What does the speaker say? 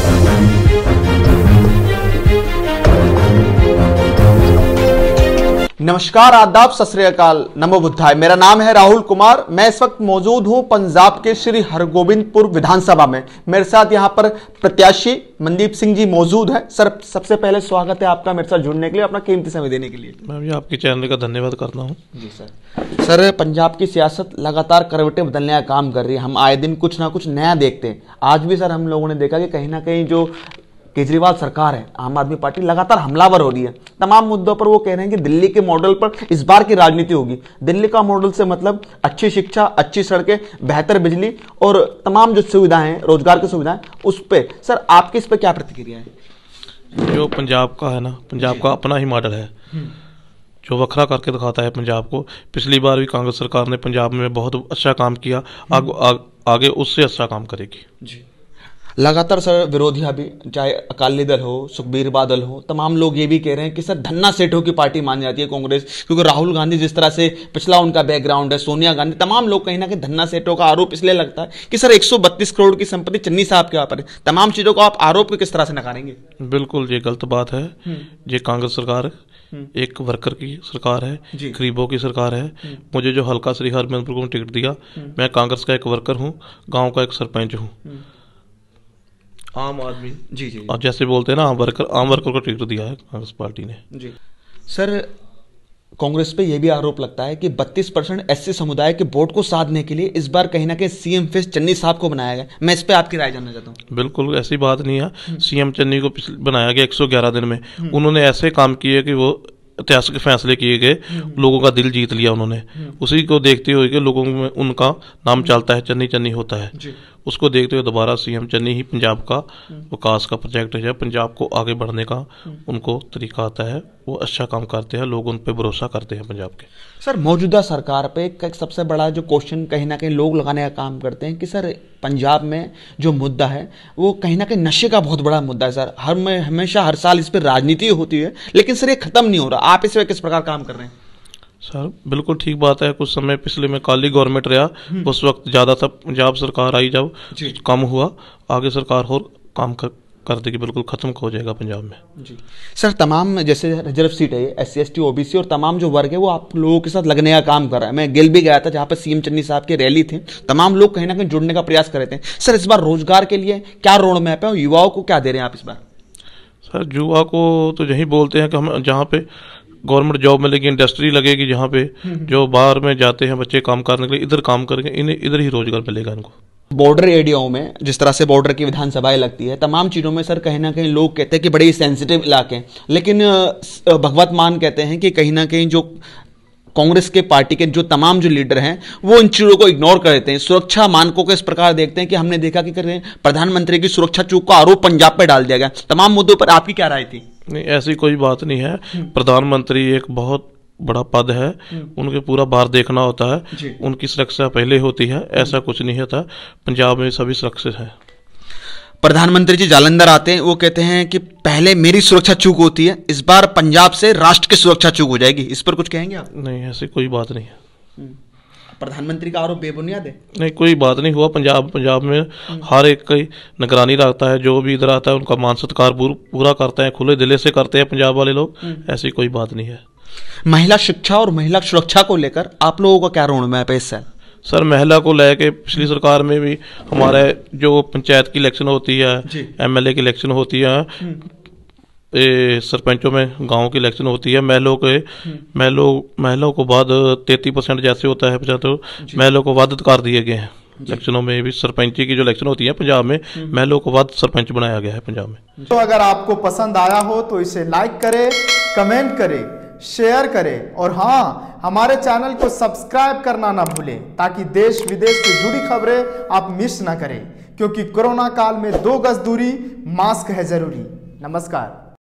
नमस्कार, आदाब, सत श्री अकाल, नमो बुद्धाय। मेरा नाम है राहुल कुमार। मैं इस वक्त मौजूद हूं पंजाब के श्री हरगोबिंदपुर विधानसभा में। मेरे साथ यहां पर प्रत्याशी मनदीप सिंह जी मौजूद हैं। सर, सबसे पहले स्वागत है आपका मेरे साथ जुड़ने के लिए, अपना कीमती समय देने के लिए। मैं भी आपके चैनल का धन्यवाद करता हूं। जी सर। सर, पंजाब की सियासत लगातार करवटें बदलने का काम कर रही है। हम आए दिन कुछ ना कुछ नया देखते हैं। आज भी सर हम लोगों ने देखा कि कहीं ना कहीं जो केजरीवाल सरकार है, आम आदमी पार्टी लगातार हमलावर हो रही है। तमाम मुद्दों पर वो कह रहे हैं कि दिल्ली के मॉडल पर इस बार की राजनीति होगी। दिल्ली का मॉडल से मतलब अच्छी शिक्षा, अच्छी सड़कें, बेहतर बिजली और तमाम जो सुविधाएं हैं, रोजगार की सुविधाएं, उस पर सर आपकी इस पर क्या प्रतिक्रिया है? जो पंजाब का है ना, पंजाब का अपना ही मॉडल है जो वखरा करके दिखाता है पंजाब को। पिछली बार भी कांग्रेस सरकार ने पंजाब में बहुत अच्छा काम किया, आगे उससे अच्छा काम करेगी जी। लगातार सर विरोधी अभी चाहे अकाली दल हो, सुखबीर बादल हो, तमाम लोग ये भी कह रहे हैं कि सर धन्ना सेठों की पार्टी मान जाती है कांग्रेस, क्योंकि राहुल गांधी जिस तरह से पिछला उनका बैकग्राउंड है, सोनिया गांधी, तमाम लोग कहीं ना कहीं धन्ना सेठों का आरोप इसलिए लगता है कि सर 132 करोड़ की संपत्ति चन्नी साहब के ऊपर है। तमाम चीजों को आप आरोप को किस तरह से नकारेंगे? बिल्कुल ये गलत बात है। ये कांग्रेस सरकार एक वर्कर की सरकार है, गरीबों की सरकार है। मुझे जो हल्का श्री हरगोबिंदपुर को टिकट दिया, मैं कांग्रेस का एक वर्कर हूँ, गाँव का एक सरपंच हूँ, आम आदमी जी। और जैसे बोलते हैं ना, आम वर्कर को टिकट दिया है कांग्रेस पार्टी ने जी। सर, कांग्रेस पे यह भी आरोप लगता है कि 32% एससी समुदाय के वोट को साधने के लिए इस बार कहीं ना कहीं सीएम फेस चन्नी साहब को बनाया गया। मैं इस पे आपकी राय जानना चाहता हूँ। बिल्कुल ऐसी बात नहीं है। सीएम चन्नी को बनाया गया 111 दिन में। उन्होंने ऐसे काम किए कि वो ऐतिहासिक फैसले किए गए, लोगों का दिल जीत लिया उन्होंने। उसी को देखते हुए कि लोगों में उनका नाम चलता है, चन्नी चन्नी होता है, उसको देखते हुए दोबारा सीएम चन्नी ही पंजाब का विकास का प्रोजेक्ट है। पंजाब को आगे बढ़ने का उनको तरीका आता है, वो अच्छा काम करते हैं, लोग उन पर भरोसा करते हैं पंजाब के। सर, मौजूदा सरकार पे एक सबसे बड़ा जो क्वेश्चन कहीं ना कहीं लोग लगाने का काम करते हैं कि सर पंजाब में जो मुद्दा है वो कहीं ना कहीं नशे का बहुत बड़ा मुद्दा है। सर हमेशा हर साल इस पर राजनीति होती है, लेकिन सर ये खत्म नहीं हो रहा। आप इस पर किस प्रकार काम कर रहे हैं? सर बिल्कुल ठीक बात है। कुछ समय पिछले में काली गवर्नमेंट रहा, उस वक्त ज़्यादा था। पंजाब सरकार आई जब कम हुआ, आगे सरकार और काम कर देगी, बिल्कुल खत्म हो जाएगा पंजाब में जी। सर, तमाम जैसे रिजर्व सीट है, SC ST OBC और तमाम जो वर्ग है वो आप लोगों के साथ लगने का काम कर रहा है। मैं गिल भी गया था जहाँ पर सीएम चन्नी साहब की रैली थी, तमाम लोग कहीं ना कहीं जुड़ने का प्रयास कर रहे थे। सर, इस बार रोजगार के लिए क्या रोड मैप है और युवाओं को क्या दे रहे हैं आप इस बार? सर युवा को तो यही बोलते हैं कि हम जहाँ पे गवर्नमेंट जॉब मिलेगी, इंडस्ट्री लगेगी, जहाँ पे जो बाहर में जाते हैं बच्चे काम करने के लिए, इधर काम करेंगे, इन्हें इधर ही रोजगार मिलेगा इनको। बॉर्डर एरियाओं में जिस तरह से बॉर्डर की विधानसभाएं लगती है, तमाम चीज़ों में सर कहीं ना कहीं लोग कहते हैं कि बड़े सेंसिटिव इलाके हैं, लेकिन भगवत मान कहते हैं कि कहीं ना कहीं जो कांग्रेस के पार्टी के जो तमाम जो लीडर हैं वो इन चीज़ों को इग्नोर कर देते हैं। सुरक्षा मानकों को इस प्रकार देखते हैं कि हमने देखा कि प्रधानमंत्री की सुरक्षा चूक का आरोप पंजाब पर डाल दिया गया। तमाम मुद्दों पर आपकी क्या राय थी? नहीं, ऐसी कोई बात नहीं है। प्रधानमंत्री एक बहुत बड़ा पद है, उनके पूरा बार देखना होता है, उनकी सुरक्षा पहले होती है, ऐसा कुछ नहीं होता। पंजाब में सभी सुरक्षित है। प्रधानमंत्री जी जालंधर आते हैं, वो कहते हैं कि पहले मेरी सुरक्षा चूक होती है, इस बार पंजाब से राष्ट्र की सुरक्षा चूक हो जाएगी। इस पर कुछ कहेंगे आप? नहीं, ऐसी कोई बात नहीं है। प्रधानमंत्री का आरोप बेबुनियाद है? नहीं, कोई बात नहीं हुआ। पंजाब में हर एक की निगरानी रखता है, जो भी इधर आता है उनका मान सत्कार पूरा करते हैं, खुले दिले से करते हैं पंजाब वाले लोग। ऐसी कोई बात नहीं है। महिला शिक्षा और महिला सुरक्षा को लेकर आप लोगों का क्या रोड मैप है इस साल? सर, महिला को लेके पिछली सरकार में भी हमारे जो पंचायत की इलेक्शन होती है, MLA की इलेक्शन होती है, सरपंचों में गांव की इलेक्शन होती है, महिलाओं को बाद 33% जैसे होता है 75, महिलाओं को वाद अधिकार दिए गए हैं। इलेक्शनों में भी सरपंची की जो इलेक्शन होती है पंजाब में, महिलाओं को वाद सरपंच बनाया गया है पंजाब में। तो अगर आपको पसंद आया हो तो इसे लाइक करें, कमेंट करें, शेयर करें और हाँ, हमारे चैनल को सब्सक्राइब करना ना भूलें, ताकि देश विदेश से जुड़ी खबरें आप मिस ना करें, क्योंकि कोरोना काल में 2 गज दूरी, मास्क है जरूरी। नमस्कार।